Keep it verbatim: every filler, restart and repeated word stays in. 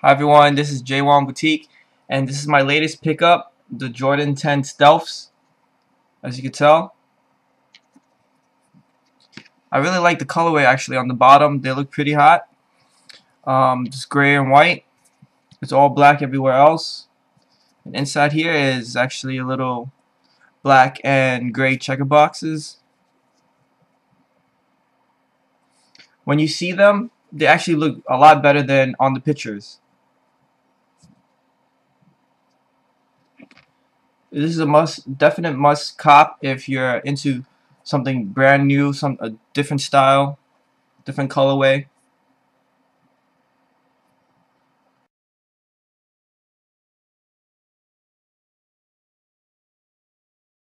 Hi everyone, this is J one Boutique, and this is my latest pickup, the Jordan ten Stealths. As you can tell, I really like the colorway actually on the bottom. They look pretty hot. Um, just gray and white. It's all black everywhere else. And inside here is actually a little black and gray checker boxes. When you see them, they actually look a lot better than on the pictures. This is a must, definite must cop if you're into something brand new, some a different style, different colorway.